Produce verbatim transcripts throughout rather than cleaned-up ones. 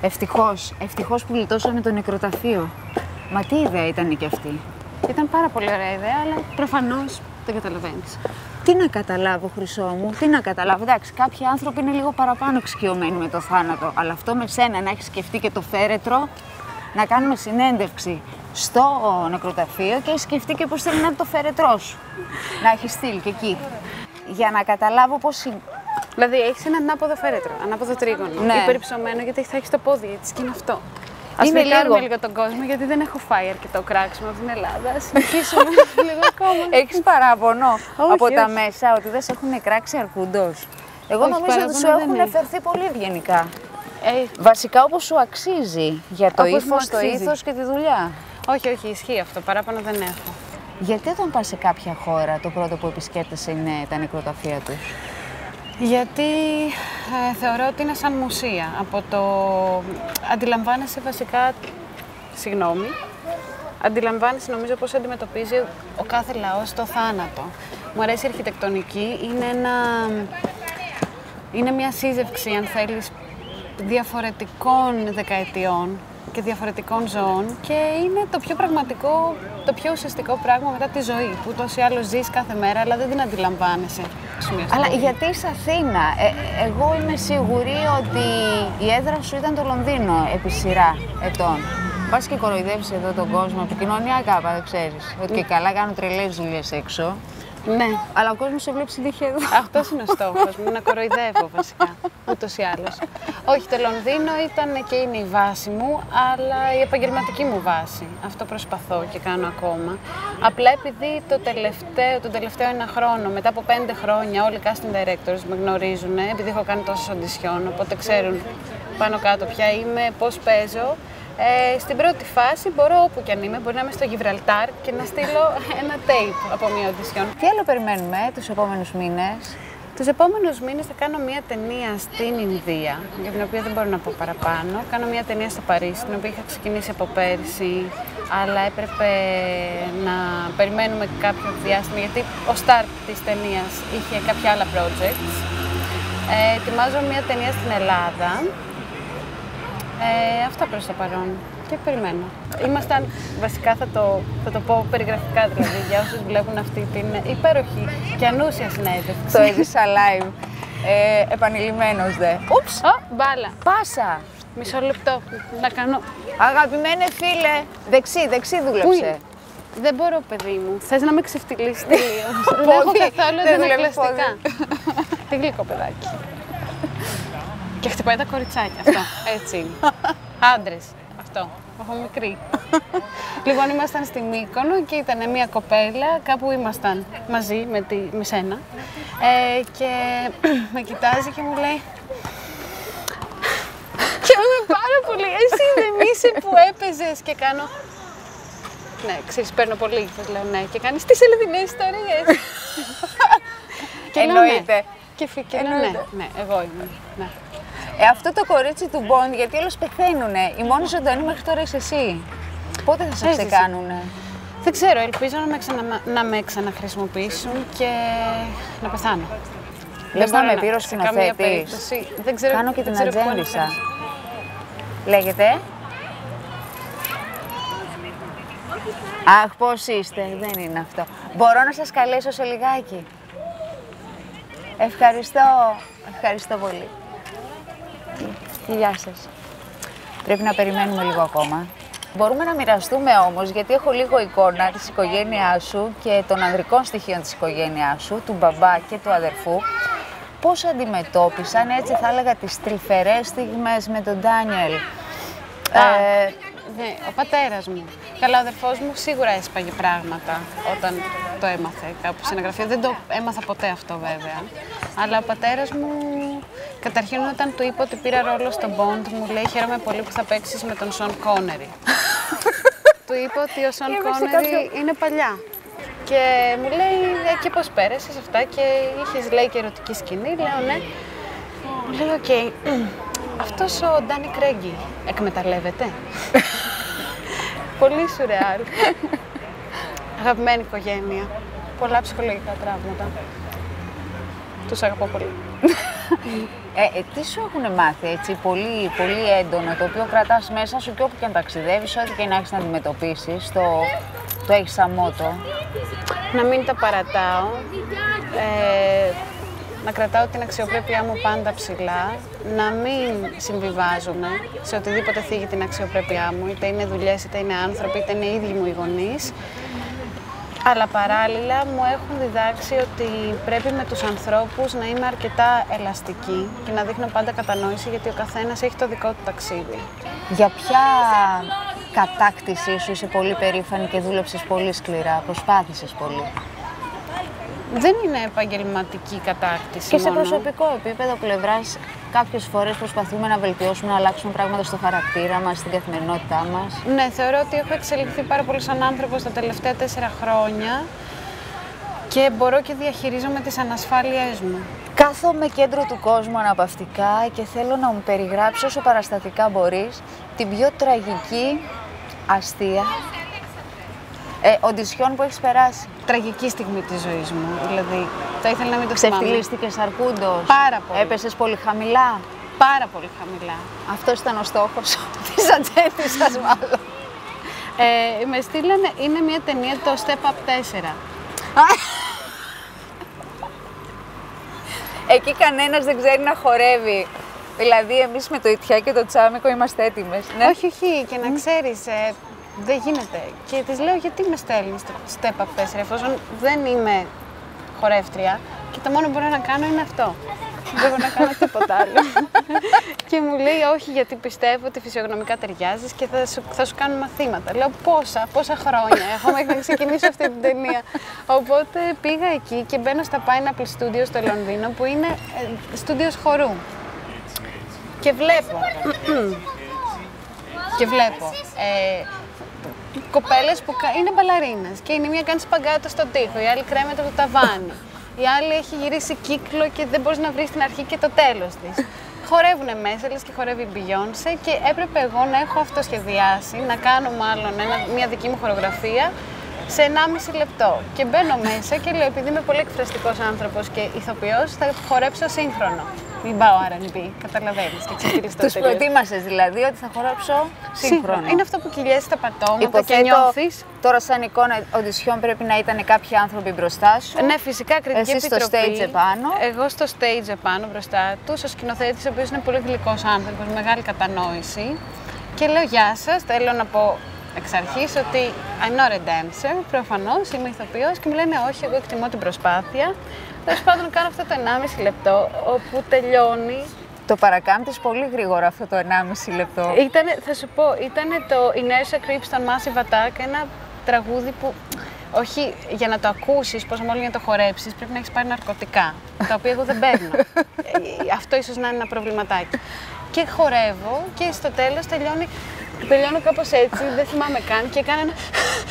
Ευτυχώς, ευτυχώς που γλιτώσαμε το νεκροταφείο. Μα τι ιδέα ήταν και αυτή. Ήταν πάρα πολύ ωραία ιδέα, αλλά προφανώς δεν καταλαβαίνεις. Τι να καταλάβω, Χρυσό μου, τι να καταλάβω. Εντάξει, κάποιοι άνθρωποι είναι λίγο παραπάνω εξοικειωμένοι με το θάνατο. Αλλά αυτό με σένα να έχει σκεφτεί και το φέρετρο, να κάνουμε συνέντευξη στο νεκροταφείο και έχει σκεφτεί και πώς θέλει να είναι το φέρετρό σου. Να έχει στείλει και εκεί. Για να καταλάβω πώς είναι. Δηλαδή, έχεις ένα ανάποδο φέρετρο, ανάποδο τρίγωνο. Ναι. Υπερυψωμένο, γιατί θα έχεις το πόδι έτσι και είναι αυτό. Ας Είναι φρικάρουμε λίγο. λίγο τον κόσμο, γιατί δεν έχω φάει αρκετό κράξιμο από την Ελλάδα. Ας συνεχίσουμε λίγο ακόμα. Έχεις παράπονο Όχι, από τα όχι. μέσα ότι δεν σε έχουν κράξει αρκούντος. Εγώ Όχι, νομίζω ότι σου παράπονο δεν έχουν έχω. φερθεί πολύ ευγενικά. Ε, Βασικά όπως σου αξίζει για το Όπως μου ύφος, το αξίζει. ήθος και τη δουλειά. όχι, όχι, ισχύει αυτό. Παράπονο δεν έχω. Γιατί όταν πας σε κάποια χώρα το πρώτο που επισκέπτεσαι είναι τα νεκροταφεία τους? Γιατί ε, θεωρώ ότι είναι σαν μουσεία. Από το αντιλαμβάνεσαι βασικά, συγγνώμη, αντιλαμβάνεσαι νομίζω πώς αντιμετωπίζει ο κάθε λαός το θάνατο. Μου αρέσει η αρχιτεκτονική, είναι, ένα, είναι μια σύζευξη, αν θέλεις, διαφορετικών δεκαετιών και διαφορετικών ζώων και είναι το πιο πραγματικό, το πιο ουσιαστικό πράγμα μετά τη ζωή, που ούτως ή άλλως ζεις κάθε μέρα, αλλά δεν την αντιλαμβάνεσαι. Αλλά γιατί είσαι Αθήνα? Ε, εγώ είμαι σίγουρη ότι η έδρα σου ήταν το Λονδίνο επί σειρά ετών. Πας και κοροϊδεύεις εδώ τον κόσμο, επικοινωνιακά, δεν ξέρεις. Ότι και καλά κάνουν τρελές δουλειές έξω. Ναι. Αλλά ο κόσμος σε βλέπει συνέχεια εδώ. Αυτός είναι ο στόχος μου, να κοροϊδεύω βασικά, ούτως ή άλλως. Όχι, το Λονδίνο ήταν και είναι η βάση μου, αλλά η επαγγελματική μου βάση. Αυτό προσπαθώ και κάνω ακόμα. Απλά επειδή το τελευταίο, τον τελευταίο ένα χρόνο, μετά από πέντε χρόνια, όλοι οι casting directors με γνωρίζουν, επειδή έχω κάνει τόσες audition, οπότε ξέρουν πάνω κάτω ποια είμαι, πώς παίζω. Ε, στην πρώτη φάση μπορώ όπου κι αν είμαι, μπορεί να είμαι στο Γιβραλτάρ και να στείλω ένα tape από μια audition. Τι άλλο περιμένουμε τους επόμενους μήνες? Τους επόμενους μήνες θα κάνω μια ταινία στην Ινδία, για την οποία δεν μπορώ να πω παραπάνω. Κάνω μια ταινία στο Παρίσι, την οποία είχα ξεκινήσει από πέρυσι, αλλά έπρεπε να περιμένουμε κάποιο διάστημα, γιατί ο start της ταινίας είχε κάποια άλλα projects. Ε, ετοιμάζω μια ταινία στην Ελλάδα. Ε, αυτό προς το παρόν και περιμένω. Ήμασταν, βασικά θα το, θα το πω περιγραφικά δηλαδή, για όσους βλέπουν αυτή την υπέροχη και ανούσια συνέντευξη. Το έζησα live, ε, επανειλημμένος δε. Ούψ! Ω, μπάλα. Πάσα! Μισό λεπτό, να κάνω... Αγαπημένε φίλε, δεξί, δεξί Πού δούλεψε. είναι? Δεν μπορώ, παιδί μου. Θες να με ξεφτυλίσεις τελείως? Δεν έχω Πόδι. καθόλου Δεν δουλεύει αντανακλαστικά. Τι γλυκό παιδάκι. Και χτυπάει τα κοριτσάκια, αυτό. Έτσι είναι. Άντρες, αυτό. Έχω μικρή. Λοιπόν, ήμασταν στη Μύκονο και ήταν μια κοπέλα, κάπου ήμασταν μαζί με, τη, με σένα. Ε, και με κοιτάζει και μου λέει... Χαίρομαι πάρα πολύ, εσύ δεν είσαι που έπαιζες και κάνω... Ναι, ξέρεις, παίρνω πολύ, θα λέω ναι. Και κάνεις τις Ελληνικές ιστορίες. Και λέω, Εννοείται. ναι. Και φύγει, ναι, ναι, εγώ είμαι, ναι. Ε, αυτό το κορίτσι του Bond, γιατί όλους πεθαίνουνε. Η μόνη ζωντανή μέχρι τώρα είσαι εσύ. Πότε θα σε Έζησε. ξεκάνουνε? Δεν ξέρω, ελπίζω να με, ξανα, να με ξαναχρησιμοποιήσουν και να πεθάνω. Λες να μπορώ με πήρε ο σε καμία σκηνοθέτης? περίπτωση. Δεν ξέρω, Κάνω και δεν την ξέρω πού ατζέντισα. είναι. Λέγεται. Αχ, πώς είστε, δεν είναι αυτό. Μπορώ να σας καλέσω σε λιγάκι? Ευχαριστώ, ευχαριστώ πολύ. Γεια σας. Πρέπει να περιμένουμε λίγο ακόμα. Μπορούμε να μοιραστούμε όμως, γιατί έχω λίγο εικόνα της οικογένειάς σου και των ανδρικών στοιχείων της οικογένειάς σου, του μπαμπά και του αδερφού. Πώς αντιμετώπισαν, έτσι θα έλεγα, τις τρυφερές στιγμές με τον Ντάνιελ? Ε, ναι, ο πατέρας μου. Καλά, ο αδερφός μου σίγουρα έσπαγε πράγματα όταν το έμαθε κάπου σε ένα γραφείο. Δεν το έμαθα ποτέ αυτό βέβαια. Αλλά ο πατέρας μου, καταρχήν όταν του είπα ότι πήρα ρόλο στο Bond, μου λέει χαίρομαι πολύ που θα παίξεις με τον Σον Κόνερι. Του είπα ότι ο Σον Κόνερι είναι παλιά. Και μου λέει ε, και πώς πέρασες αυτά και είχες λέει και ερωτική σκηνή, λέω ναι. Μου λέει οκ, okay. Αυτός ο Ντάνι Κρέγκι εκμεταλλεύεται? Πολύ σουρεάλ. Αγαπημένη οικογένεια. Πολλά ψυχολογικά τραύματα. Τους αγαπώ πολύ. Ε, ε, τι σου έχουν μάθει έτσι, πολύ, πολύ έντονο, το οποίο κρατάς μέσα σου και όπου και αν ταξιδεύεις, ό,τι και να έχεις να αντιμετωπίσεις, το, το έχεις σαν μότο? Να μην τα παρατάω, ε, να κρατάω την αξιοπρέπειά μου πάντα ψηλά, να μην συμβιβάζομαι σε οτιδήποτε θίγει την αξιοπρέπειά μου, είτε είναι δουλειές, είτε είναι άνθρωποι, είτε είναι οι ίδιοι μου οι γονείς. Αλλά παράλληλα μου έχουν διδάξει ότι πρέπει με τους ανθρώπους να είμαι αρκετά ελαστική και να δείχνω πάντα κατανόηση, γιατί ο καθένας έχει το δικό του ταξίδι. Για ποια κατάκτησή σου είσαι πολύ περήφανη και δούλεψες πολύ σκληρά, προσπάθησες πολύ? Δεν είναι επαγγελματική κατάκτηση. Και σε μόνο. προσωπικό επίπεδο πλευράς, κάποιες φορές προσπαθούμε να βελτιώσουμε, να αλλάξουμε πράγματα στο χαρακτήρα μας, στην καθημερινότητά μας. Ναι, θεωρώ ότι έχω εξελιχθεί πάρα πολύ σαν άνθρωπος τα τελευταία τέσσερα χρόνια και μπορώ και διαχειρίζομαι τις ανασφάλειές μου. Κάθομαι κέντρο του κόσμου αναπαυτικά και θέλω να μου περιγράψεις όσο παραστατικά μπορείς την πιο τραγική, αστεία ε, οντισιόν που έχεις περάσει. Τραγική στιγμή της ζωής μου, δηλαδή θα ήθελα να μην το θυμάμαι. Ξεφτυλίστηκες αρκούντος? Πάρα πολύ. Έπεσες πολύ χαμηλά? Πάρα πολύ χαμηλά. Αυτός ήταν ο στόχος της ατζέντης σας μάλλον. Ε, με στείλανε, είναι μια ταινία, το Step Up τέσσερα. Εκεί κανένας δεν ξέρει να χορεύει. Δηλαδή εμείς με το Ιτιά και το Τσάμικο είμαστε έτοιμες. Ναι. Όχι, όχι, και να ξέρεις, ε, δεν γίνεται. Και της λέω, γιατί με στέλνεις στο Step Up τέσσερα, εφόσον δεν είμαι χορεύτρια και το μόνο που μπορώ να κάνω είναι αυτό. Δεν μπορώ να κάνω τίποτα άλλο. Και μου λέει, όχι, γιατί πιστεύω ότι φυσιογνωμικά ταιριάζεις και θα σου, θα σου κάνω μαθήματα. Λέω, πόσα, πόσα χρόνια έχω μέχρι να ξεκινήσω αυτή την ταινία. Οπότε πήγα εκεί και μπαίνω στα Pineapple Studios στο Λονδίνο, που είναι ε, στούντιος χορού. Και βλέπω, και βλέπω ε, κοπέλες που είναι μπαλαρίνες και η μία κάνει σπαγκάτο στον τοίχο, η άλλη κρέμεται το ταβάνι. Η άλλη έχει γυρίσει κύκλο και δεν μπορείς να βρεις την αρχή και το τέλος της. Χορεύουνε μέσα, λες και χορεύει η Beyoncé, και έπρεπε εγώ να έχω αυτοσχεδιάσει, να κάνω μάλλον ένα, μια δική μου χορογραφία σε ενάμιση λεπτό. Και μπαίνω μέσα και λέω, επειδή είμαι πολύ εκφραστικός άνθρωπος και ηθοποιός, θα χορέψω σύγχρονο. Μην πάω αρ εν μπι, καταλαβαίνεις, και ξεφυλιστώ. Τους προετοίμασες δηλαδή ότι θα χορέψω σύγχρονο. Είναι αυτό που κυλιέσαι τα πατώματα. Υποθέτω, και νιώθεις. Τώρα σαν εικόνα οντισιόν πρέπει να ήταν κάποιοι άνθρωποι μπροστά σου. Ναι, φυσικά, κριτική Εσύ επιτροπή. στο stage επάνω. Εγώ στο stage επάνω μπροστά τους, ο σκηνοθέτης, ο οποίος είναι πολύ γλυκός άνθρωπος, με μεγάλη κατανόηση. Και λέω, γεια σας, θέλω να πω εξ αρχής ότι I'm not a dancer, προφανώς είμαι ηθοποιός, και μου λένε όχι, εγώ εκτιμώ την προσπάθεια. Τέλος πάντων, κάνω αυτό το ενάμιση λεπτό, όπου τελειώνει. Το παρακάμπτεις πολύ γρήγορα αυτό το ενάμιση λεπτό. Ήτανε, θα σου πω, ήταν το Inertia Creeps των Massive Attack, ένα τραγούδι που, όχι για να το ακούσεις, πόσο μόλις για να το χορέψεις, πρέπει να έχεις πάρει ναρκωτικά, τα οποία εγώ δεν παίρνω. Αυτό ίσως να είναι ένα προβληματάκι. Και χορεύω και στο τέλος τελειώνει, τελειώνω κάπως έτσι, δεν θυμάμαι καν, και έκανα ένα...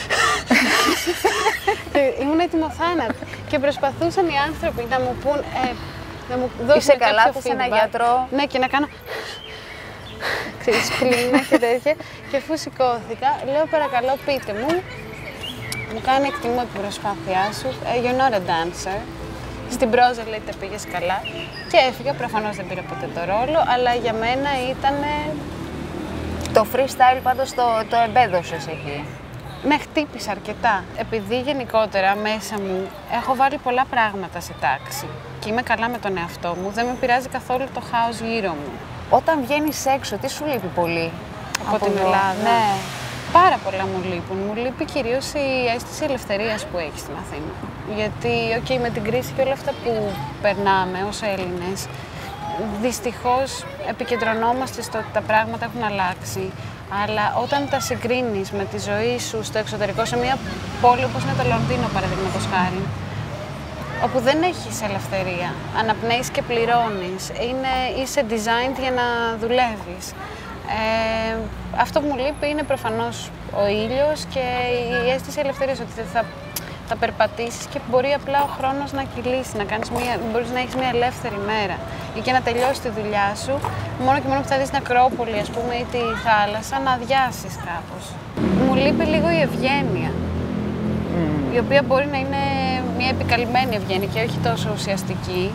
Ήμουν έτοιμο θάνατο και προσπαθούσαν οι άνθρωποι να μου πούν, ε, να μου δώσουν Είσαι καλά, κάποιο θες ένα feedback. γιατρό? Ναι, και να κάνω... Ξέρεις, πλήνα και τέτοια. Και αφού σηκώθηκα, λέω, παρακαλώ, πείτε μου. Μου κάνει, εκτιμώ την προσπάθειά σου. Uh, you're not a dancer. Στην πρόζα, λέει, τα πήγες καλά. Και έφυγα, προφανώς δεν πήρα ποτέ το ρόλο, αλλά για μένα ήταν... Το freestyle πάντως το, το εμπέδωσες εκεί. Με χτύπησε αρκετά. Επειδή γενικότερα μέσα μου έχω βάλει πολλά πράγματα σε τάξη και είμαι καλά με τον εαυτό μου, δεν με πειράζει καθόλου το χάος γύρω μου. Όταν βγαίνεις έξω, τι σου λείπει πολύ από, από την εδώ? Ελλάδα? Ναι. Πάρα πολλά μου λείπουν. Μου λείπει κυρίως η αίσθηση ελευθερίας που έχει στην Αθήνα. Γιατί, okay, με την κρίση και όλα αυτά που περνάμε ως Έλληνες, δυστυχώς επικεντρωνόμαστε στο ότι τα πράγματα έχουν αλλάξει. Αλλά όταν τα συγκρίνεις με τη ζωή σου στο εξωτερικό, σε μια πόλη όπως είναι το Λονδίνο, παραδείγματος χάρη, όπου δεν έχεις ελευθερία, αναπνέεις και πληρώνεις, είναι, είσαι designed για να δουλεύεις. Ε, αυτό που μου λείπει είναι προφανώς ο ήλιος και η αίσθηση ελευθερίας, ότι θα, θα περπατήσεις και μπορεί απλά ο χρόνος να κυλήσει, να κάνεις μια, μπορείς να έχεις μια ελεύθερη μέρα ή και να τελειώσεις τη δουλειά σου, μόνο και μόνο που θα δεις την Ακρόπολη, ας πούμε, ή τη θάλασσα, να αδειάσεις κάπως. Μου λείπει λίγο η ευγένεια, mm. η οποία μπορεί να είναι μια επικαλυμμένη ευγένεια και όχι τόσο ουσιαστική,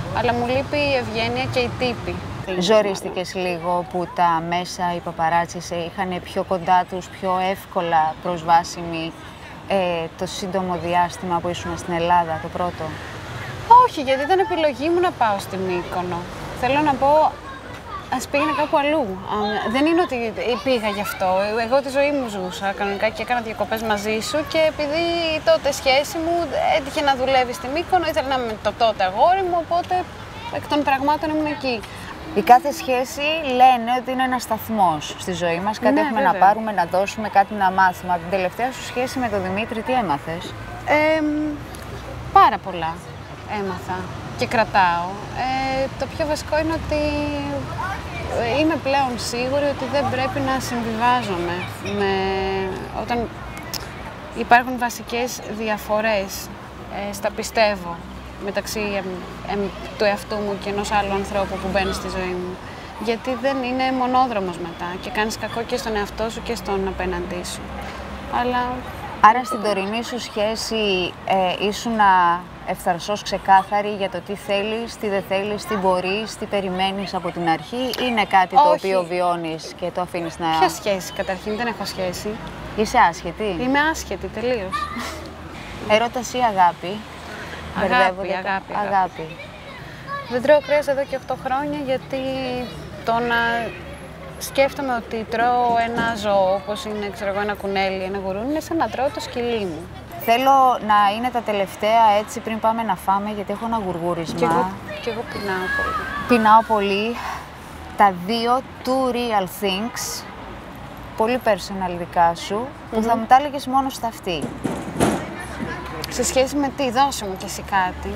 Αλλά μου λείπει η ευγένεια και η τύπη. Ζορίστηκες λίγο που τα μέσα, οι παπαράτσι σε είχαν πιο κοντά τους, πιο εύκολα προσβάσιμοι ε, το σύντομο διάστημα που ήσουν στην Ελλάδα, το πρώτο? Όχι, γιατί ήταν επιλογή μου να πάω στην Μύκονο. Θέλω να πω, ας πήγαινα κάπου αλλού. Δεν είναι ότι πήγα γι' αυτό. Εγώ τη ζωή μου ζούσα κανονικά και έκανα διακοπές μαζί σου και επειδή τότε η σχέση μου έτυχε να δουλεύει στη Μύκονο, ήθελα να είμαι το τότε αγόρι μου, οπότε εκ των πραγμάτων ήμουν εκεί. Η κάθε σχέση λένε ότι είναι ένας σταθμός στη ζωή μας. Κάτι ναι, έχουμε βέβαια. να πάρουμε, να δώσουμε, κάτι να μάθουμε. Από την τελευταία σου σχέση με τον Δημήτρη, τι έμαθες? Ε, πάρα πολλά έμαθα και κρατάω. Ε, το πιο βασικό είναι ότι είμαι πλέον σίγουρη ότι δεν πρέπει να συμβιβάζομαι με... όταν υπάρχουν βασικές διαφορές, ε, στα πιστεύω, μεταξύ ε, ε, του εαυτού μου και ενός άλλου ανθρώπου που μπαίνει στη ζωή μου. Γιατί δεν είναι μονόδρομος μετά και κάνεις κακό και στον εαυτό σου και στον απέναντί σου. Αλλά... Άρα στην τωρινή σου σχέση ε, ήσουνα ευθαρσός ξεκάθαρη για το τι θέλεις, τι δεν θέλεις, τι μπορείς, τι περιμένεις από την αρχή, είναι κάτι Όχι. το οποίο βιώνεις και το αφήνεις να... Ποια σχέση, καταρχήν δεν έχω σχέση. Είσαι άσχετη? Είμαι άσχετη τελείως. Ερώταση ή αγάπη? Αγάπη, Μπερδεύονται αγάπη, τα- αγάπη. αγάπη. Δεν τρώω κρέας εδώ και οκτώ χρόνια γιατί το να σκέφτομαι ότι τρώω ένα ζώο, όπως είναι ξέρω εγώ, ένα κουνέλι, ένα γουρούνι, είναι σαν να τρώω το σκυλί μου. Θέλω να είναι τα τελευταία έτσι πριν πάμε να φάμε, γιατί έχω ένα γουργούρισμα. Και εγώ, και εγώ πεινάω πολύ. Πεινάω πολύ. Τα δύο two real things, πολύ personal δικά σου, που θα μου τα έλεγες μόνο στα αυτή. Σε σχέση με τι, δώσε μου κι εσύ κάτι.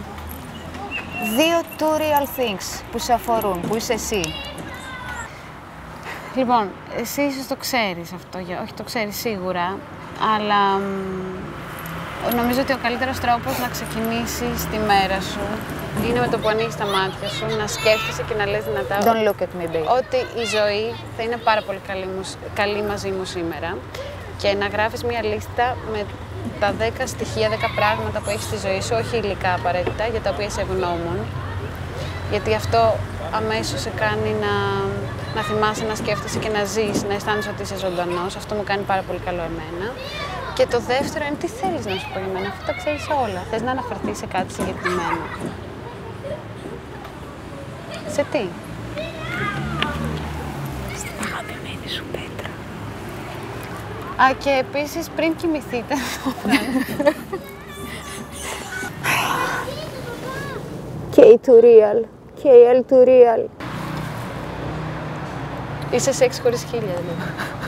Δύο two real things που σε αφορούν, που είσαι εσύ. Λοιπόν, εσύ ίσως το ξέρεις αυτό, για- όχι το ξέρεις σίγουρα, αλλά μ, νομίζω ότι ο καλύτερος τρόπος να ξεκινήσεις τη μέρα σου είναι με το που ανοίγεις τα μάτια σου, να σκέφτεσαι και να λες δυνατά Don't look at me, babe. ότι η ζωή θα είναι πάρα πολύ καλή, μου- καλή μαζί μου σήμερα και να γράφεις μια λίστα με τα δέκα στοιχεία, δέκα πράγματα που έχεις στη ζωή σου, όχι υλικά απαραίτητα, για τα οποία είσαι ευγνώμων. Γιατί αυτό αμέσως σε κάνει να, να θυμάσαι, να σκέφτεσαι και να ζεις, να αισθάνεσαι ότι είσαι ζωντανός. Αυτό μου κάνει πάρα πολύ καλό εμένα. Και το δεύτερο είναι τι θέλεις να σου πω για μένα, αφού τα ξέρεις όλα. Θες να αναφερθείς σε κάτι συγκεκριμένο. Σε τι? Στην αγαπημένη σου πέτρα. Α, και επίσης πριν κοιμηθείτε το βράδυ. K two real. K L two real. Είσαι σεξ χωρίς χίλια, δηλαδή.